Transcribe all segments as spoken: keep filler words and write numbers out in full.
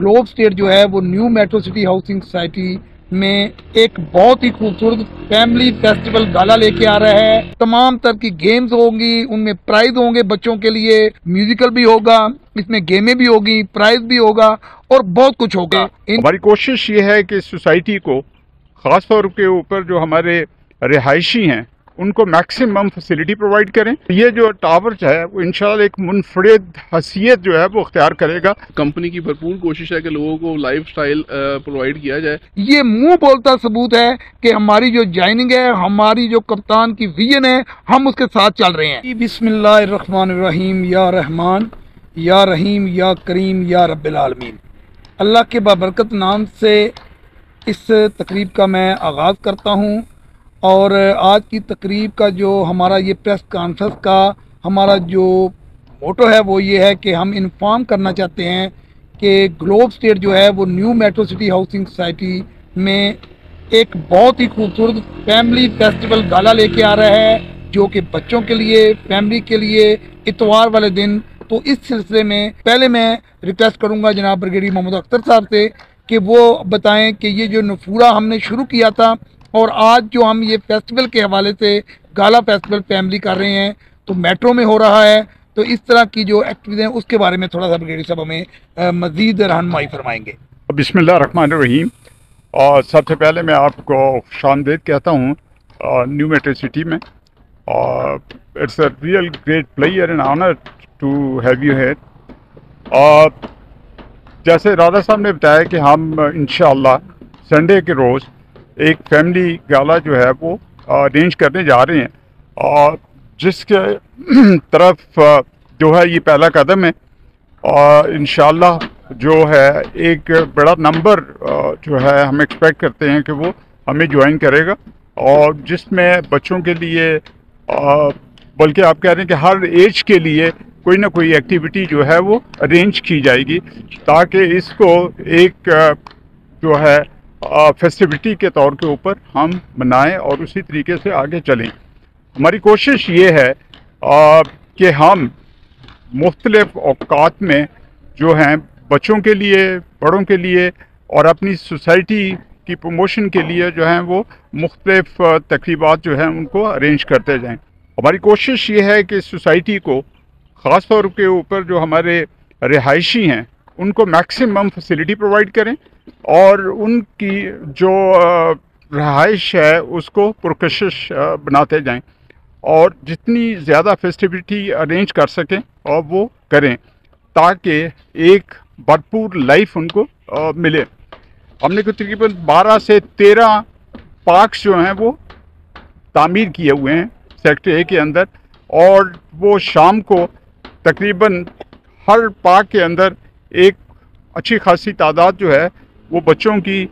Globe state जो है वो new metro city housing society में एक बहुत ही खूबसूरत फैमिली फेस्टिवल गाला लेके आ रहा है। तमाम तरह की गेम्स होंगी, उनमें प्राइज होंगे बच्चों के लिए, म्यूजिकल भी होगा, इसमें गेमें भी होगी, प्राइज भी होगा और बहुत कुछ होगा। हमारी कोशिश ये है कि सोसाइटी को खास तौर के ऊपर जो हमारे रिहायशी हैं उनको मैक्सिमम फैसिलिटी प्रोवाइड करें। ये जो टावर है वो इंशाल्लाह एक मुनफरिद हसीयत जो है वो अख्तियार करेगा। कंपनी की भरपूर कोशिश है कि लोगों को लाइफ स्टाइल प्रोवाइड किया जाए। ये मुंह बोलता सबूत है कि हमारी जो ज्वाइनिंग है, हमारी जो कप्तान की विजन है, हम उसके साथ चल रहे हैं। बिस्मिल्लाहिर्रहमानिर्रहीम, या रहमान या रहीम या करीम या रब्बिल आलमीन। अल्लाह के बाबरकत नाम से इस तकरीब का मैं आगाज़ करता हूँ। और आज की तकरीब का जो हमारा ये प्रेस कॉन्फ्रेंस का हमारा जो मोटो है वो ये है कि हम इन्फॉर्म करना चाहते हैं कि ग्लोब स्टेट जो है वो new metro city housing society में एक बहुत ही खूबसूरत फैमिली फेस्टिवल गाला लेके आ रहा है, जो कि बच्चों के लिए, फैमिली के लिए इतवार वाले दिन। तो इस सिलसिले में पहले मैं रिक्वेस्ट करूंगा जनाब ब्रिगेडियर मोहम्मद अख्तर साहब से कि वो बताएं कि ये जो नफूरा हमने शुरू किया था और आज जो हम ये फेस्टिवल के हवाले से गाला फेस्टिवल फैमिली कर रहे हैं तो मेट्रो में हो रहा है, तो इस तरह की जो एक्टिविटीज हैं उसके बारे में थोड़ा सा ब्रिगेडियर साहब हमें मजीद रहनुमाई फरमाएंगे। बिस्मिल्लाहिर्रहमानिर्रहीम। और सबसे पहले मैं आपको खुशामदीद कहता हूँ न्यू मेट्रो सिटी में। It's a real great player and honour to have you here. और जैसे राधा साहब ने बताया कि हम इंशाअल्लाह संडे के रोज़ एक फैमिली गाला जो है वो अरेंज करने जा रहे हैं, और जिसके तरफ जो है ये पहला कदम है। और इंशाअल्लाह जो है एक बड़ा नंबर जो है हम एक्सपेक्ट करते हैं कि वो हमें ज्वाइन करेगा, और जिसमें बच्चों के लिए बल्कि आप कह रहे हैं कि हर एज के लिए कोई ना कोई एक्टिविटी जो है वो अरेंज की जाएगी, ताकि इसको एक जो है फेस्टिविटी के तौर के ऊपर हम मनाएं और उसी तरीके से आगे चलें। हमारी कोशिश ये है आ, कि हम मुख्तलिफ औकात में जो हैं बच्चों के लिए, बड़ों के लिए और अपनी सोसाइटी की प्रमोशन के लिए जो हैं वो मुख्तलिफ तकरीबात जो हैं उनको अरेंज करते जाएं। हमारी कोशिश ये है कि सोसाइटी को ख़ास तौर के ऊपर जो हमारे रिहायशी हैं उनको मैक्सिमम फैसिलिटी प्रोवाइड करें और उनकी जो रहाइश है उसको पुरकशिश बनाते जाएं, और जितनी ज़्यादा फेस्टिविटी अरेंज कर सकें और वो करें, ताकि एक भरपूर लाइफ उनको आ, मिले। हमने को तकरीबन बारह से तेरह पार्क्स जो हैं वो तामीर किए हुए हैं सेक्टर ए के अंदर, और वो शाम को तकरीबन हर पार्क के अंदर एक अच्छी खासी तादाद जो है वो बच्चों की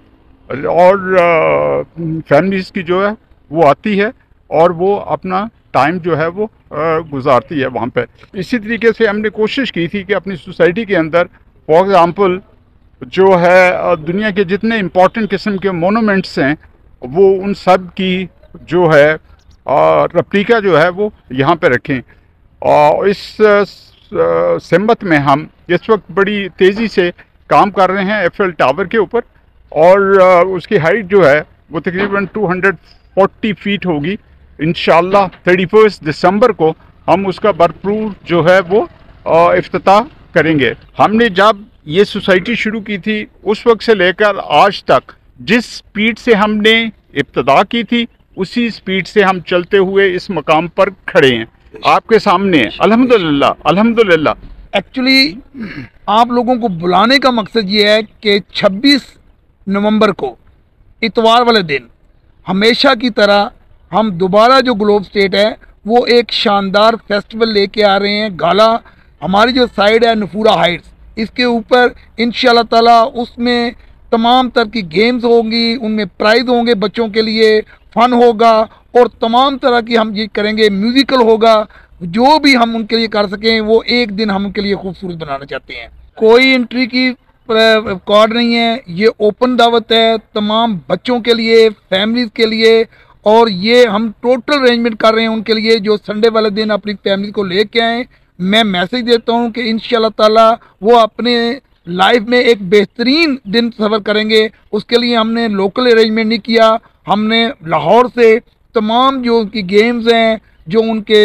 और फैमिलीज़ की जो है वो आती है और वो अपना टाइम जो है वो गुजारती है वहाँ पे। इसी तरीके से हमने कोशिश की थी कि अपनी सोसाइटी के अंदर फॉर एग्ज़ाम्पल जो है दुनिया के जितने इम्पोर्टेंट किस्म के मोनूमेंट्स हैं वो उन सब की जो है रेप्लिका जो है वो यहाँ पे रखें। और इस सिमत में हम इस वक्त बड़ी तेज़ी से काम कर रहे हैं एफएल टावर के ऊपर, और उसकी हाइट जो है वो तकरीबन दो सौ चालीस फीट होगी। इंशाअल्लाह थर्टी फर्स्ट दिसंबर को हम उसका भरपूर जो है वो इफ्तिताह करेंगे। हमने जब ये सोसाइटी शुरू की थी उस वक्त से लेकर आज तक जिस स्पीड से हमने इब्तिदा की थी उसी स्पीड से हम चलते हुए इस मकाम पर खड़े हैं आपके सामने। अल्हम्दुलिल्लाह अल्हम्दुलिल्लाह। एक्चुअली आप लोगों को बुलाने का मकसद ये है कि छब्बीस नवंबर को इतवार वाले दिन हमेशा की तरह हम दोबारा जो ग्लोब स्टेट है वो एक शानदार फेस्टिवल लेके आ रहे हैं। गाला हमारी जो साइड है नफूरा हाइट्स, इसके ऊपर इंशाल्लाह ताला उसमें तमाम तरह की गेम्स होंगी, उनमें प्राइज होंगे बच्चों के लिए, फन होगा और तमाम तरह की हम ये करेंगे, म्यूज़िकल होगा। जो भी हम उनके लिए कर सकें वो एक दिन हम उनके लिए खूबसूरत बनाना चाहते हैं। कोई एंट्री की कार्ड नहीं है, ये ओपन दावत है तमाम बच्चों के लिए, फैमिलीज़ के लिए, और ये हम टोटल अरेंजमेंट कर रहे हैं उनके लिए जो संडे वाले दिन अपनी फैमिली को लेके आएँ। मैं मैसेज देता हूँ कि इंशाल्लाह ताला वो अपने लाइफ में एक बेहतरीन दिन सफ़र करेंगे। उसके लिए हमने लोकल अरेंजमेंट नहीं किया, हमने लाहौर से तमाम जो उनकी गेम्स हैं, जो उनके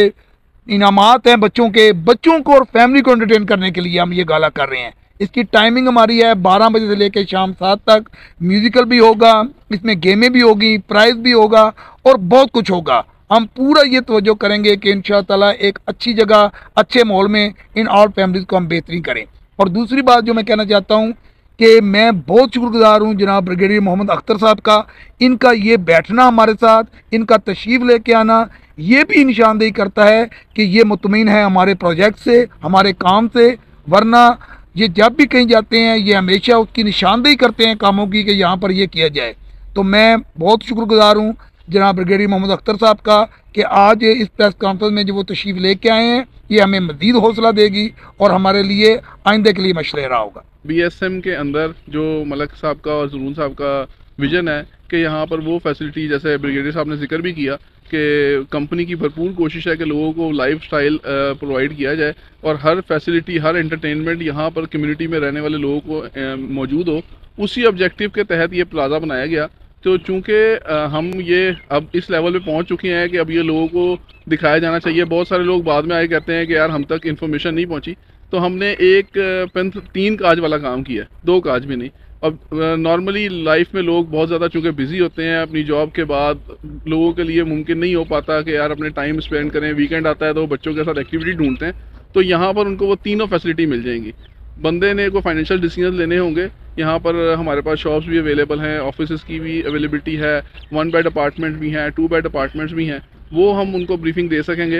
इनामात हैं बच्चों के बच्चों को और फैमिली को एंटरटेन करने के लिए हम ये गाला कर रहे हैं। इसकी टाइमिंग हमारी है बारह बजे से लेकर शाम सात तक। म्यूज़िकल भी होगा, इसमें गेमें भी होगी, प्राइज़ भी होगा और बहुत कुछ होगा। हम पूरा ये तवज्जो करेंगे कि इंशाअल्लाह एक अच्छी जगह अच्छे माहौल में इन ऑल फैमिलीज़ को हम बेहतरीन करें। और दूसरी बात जो मैं कहना चाहता हूँ कि मैं बहुत शुक्रगुजार हूँ जनाब ब्रिगेडियर मोहम्मद अख्तर साहब का। इनका ये बैठना हमारे साथ, इनका तशरीफ़ लेके आना, ये भी निशानदेही करता है कि ये मुतमिन है हमारे प्रोजेक्ट से, हमारे काम से। वरना ये जब भी कहीं जाते हैं ये हमेशा उसकी निशानदेही करते हैं कामों की कि यहाँ पर ये किया जाए। तो मैं बहुत शुक्रगुजार हूँ जनाब ब्रिगेडियर मोहम्मद अख्तर साहब का कि आज इस प्रेस कॉन्फ्रेंस में जो वो तशरीफ़ लेके आए हैं, ये हमें मज़ीद हौसला देगी और हमारे लिए आइंदे के लिए मशवरा होगा। बी एस एम के अंदर जो मलक साहब का और ज़रून साहब का विजन है कि यहाँ पर वो फैसिलिटी, जैसे ब्रिगेडियर साहब ने जिक्र भी किया कि कंपनी की भरपूर कोशिश है कि लोगों को लाइफ स्टाइल प्रोवाइड किया जाए और हर फैसिलिटी, हर एंटरटेनमेंट यहाँ पर कम्युनिटी में रहने वाले लोगों को मौजूद हो। उसी ऑब्जेक्टिव के तहत ये प्लाजा बनाया गया। तो चूँकि हम ये अब इस लेवल पे पहुँच चुके हैं कि अब ये लोगों को दिखाया जाना चाहिए। बहुत सारे लोग बाद में आए कहते हैं कि यार हम तक इन्फॉर्मेशन नहीं पहुँची, तो हमने एक पेन तीन काज वाला काम किया, दो काज भी नहीं। अब नॉर्मली लाइफ में लोग बहुत ज़्यादा चूँकि बिज़ी होते हैं अपनी जॉब के बाद, लोगों के लिए मुमकिन नहीं हो पाता कि यार अपने टाइम स्पेंड करें। वीकेंड आता है तो बच्चों के साथ एक्टिविटी ढूंढते हैं, तो यहाँ पर उनको वो तीनों फैसिलिटी मिल जाएंगी। बंदे ने को फाइनेंशियल डिसीजन लेने होंगे, यहाँ पर हमारे पास शॉप्स भी अवेलेबल हैं, ऑफिस की भी अवेलेबिलिटी है, वन बेड अपार्टमेंट भी हैं, टू बेड अपार्टमेंट्स भी हैं। वो हम उनको ब्रीफिंग दे सकेंगे।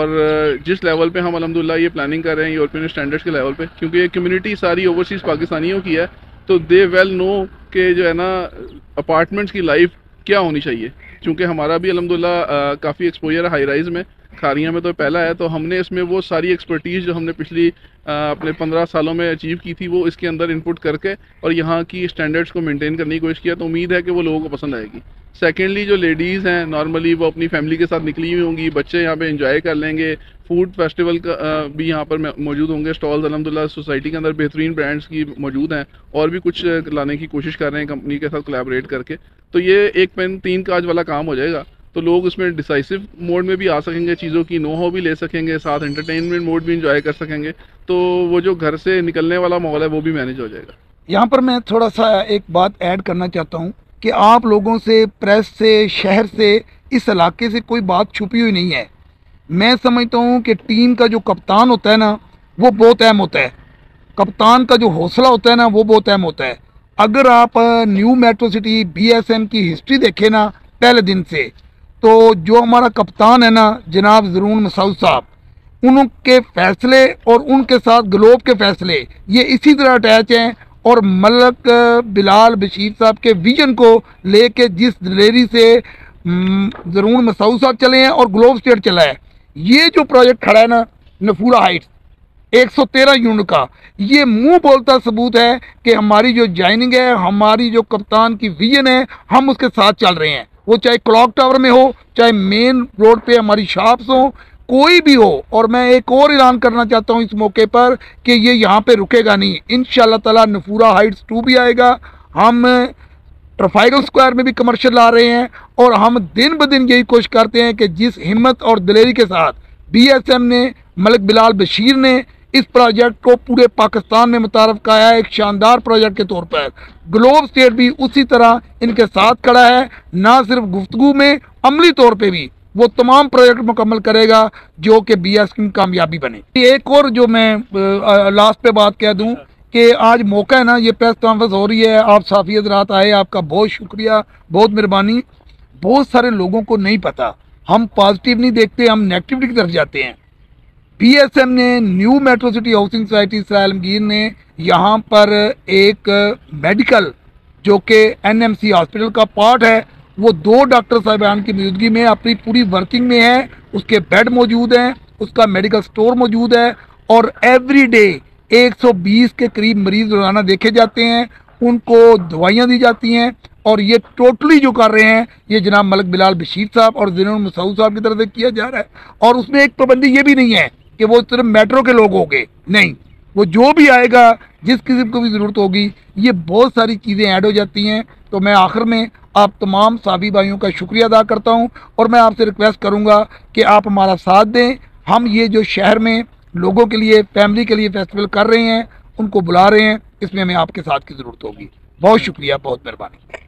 और जिस लेवल पे हम अल्हम्दुलिल्लाह ये प्लानिंग कर रहे हैं यूरोपियन स्टैंडर्ड्स के लेवल पे, क्योंकि ये कम्युनिटी सारी ओवरसीज़ पाकिस्तानियों की है, तो दे वेल नो कि जो है ना अपार्टमेंट्स की लाइफ क्या होनी चाहिए। क्योंकि हमारा भी अल्हम्दुलिल्लाह काफ़ी एक्सपोजर है हाई राइज़ में, खारियाँ में तो पहला है, तो हमने इसमें वो सारी एक्सपर्टीज़ जो हमने पिछली आ, अपने पंद्रह सालों में अचीव की थी वो इसके अंदर इनपुट करके और यहाँ की स्टैंडर्ड्स को मेंटेन करने की कोशिश किया। तो उम्मीद है कि वो लोगों को पसंद आएगी। सेकेंडली जो लेडीज़ हैं नॉर्मली वो अपनी फैमिली के साथ निकली हुई होंगी, बच्चे यहाँ पे एंजॉय कर लेंगे। फूड फेस्टिवल का आ, भी यहाँ पर मौजूद होंगे स्टॉल्स। अल्हम्दुलिल्लाह सोसाइटी के अंदर बेहतरीन ब्रांड्स की मौजूद हैं और भी कुछ लाने की कोशिश कर रहे हैं कंपनी के साथ कोलैबोरेट करके। तो ये एक पेन तीन काज वाला काम हो जाएगा। तो लोग उसमें डिसाइसिव मोड में भी आ सकेंगे, चीज़ों की नो हो भी ले सकेंगे, साथ एंटरटेनमेंट मोड भी इंजॉय कर सकेंगे। तो वो जो घर से निकलने वाला माहौल है वो भी मैनेज हो जाएगा। यहाँ पर मैं थोड़ा सा एक बात ऐड करना चाहता हूँ कि आप लोगों से, प्रेस से, शहर से, इस इलाके से कोई बात छुपी हुई नहीं है। मैं समझता हूँ कि टीम का जो कप्तान होता है ना वो बहुत अहम होता है। कप्तान का जो हौसला होता है ना वो बहुत अहम होता है। अगर आप new metro city B S M की हिस्ट्री देखें ना पहले दिन से, तो जो हमारा कप्तान है ना जनाब ज़रून मसूद साहब, उनके फैसले और उनके साथ ग्लोब के फैसले ये इसी तरह अटैच हैं। और मलक बिलाल बशीर साहब के विजन को लेके जिस दिलेरी से ज़रून मसूद साहब चले हैं और ग्लोब स्टेट चला है, ये जो प्रोजेक्ट खड़ा है ना नफूरा हाइट्स एक सौ तेरह यूनिट का, ये मुंह बोलता सबूत है कि हमारी जो ज्वाइनिंग है, हमारी जो कप्तान की विजन है, हम उसके साथ चल रहे हैं। वो चाहे क्लॉक टावर में हो, चाहे मेन रोड पे हमारी शॉप्स हो, कोई भी हो। और मैं एक और ऐलान करना चाहता हूँ इस मौके पर कि ये यहाँ पे रुकेगा नहीं। इंशाअल्लाह ताला नफूरा हाइट्स टू भी आएगा। हम ट्रफाइगल स्क्वायर में भी कमर्शियल ला रहे हैं और हम दिन ब दिन यही कोशिश करते हैं कि जिस हिम्मत और दिलेरी के साथ बी एस एम ने, मलिक बिलाल बशीर ने इस प्रोजेक्ट को पूरे पाकिस्तान में मुतारफ किया है एक शानदार प्रोजेक्ट के तौर पर, ग्लोब स्टेट भी उसी तरह इनके साथ खड़ा है। ना सिर्फ गुफ्तगू में, अमली तौर पे भी वो तमाम प्रोजेक्ट मुकम्मल करेगा जो कि बी एस की कामयाबी बने। एक और जो मैं लास्ट पे बात कह दूं कि आज मौका है ना, ये प्रेस कॉन्फ्रेंस हो रही है, आप साफ़ी हज़रात आए, आपका बहुत शुक्रिया, बहुत मेहरबानी। बहुत सारे लोगों को नहीं पता, हम पॉजिटिव नहीं देखते, हम नेगेटिविटी की तरफ जाते हैं। बी एस एम ने, new metro city housing society Isra Alamgir ने यहाँ पर एक मेडिकल जो कि एन एम सी हॉस्पिटल का पार्ट है, वो दो डॉक्टर साहिबान की मौजूदगी में अपनी पूरी वर्किंग में है। उसके बेड मौजूद हैं, उसका मेडिकल स्टोर मौजूद है और एवरी डे एक सौ बीस के करीब मरीज रोजाना देखे जाते हैं, उनको दवाइयाँ दी जाती हैं। और ये टोटली जो कर रहे हैं ये जनाब मलिक बिलाल बशीर साहब और ज़रून मसूद साहब की तरफ से किया जा रहा है। और उसमें एक पाबंदी ये भी नहीं है कि वो सिर्फ मेट्रो के लोग हो गए, नहीं, वो जो भी आएगा, जिस किस्म को भी ज़रूरत होगी, ये बहुत सारी चीज़ें ऐड हो जाती हैं। तो मैं आखिर में आप तमाम साबी भाइयों का शुक्रिया अदा करता हूँ और मैं आपसे रिक्वेस्ट करूँगा कि आप हमारा साथ दें। हम ये जो शहर में लोगों के लिए, फैमिली के लिए फेस्टिवल कर रहे हैं, उनको बुला रहे हैं, इसमें हमें आपके साथ की ज़रूरत होगी। बहुत शुक्रिया, बहुत मेहरबानी।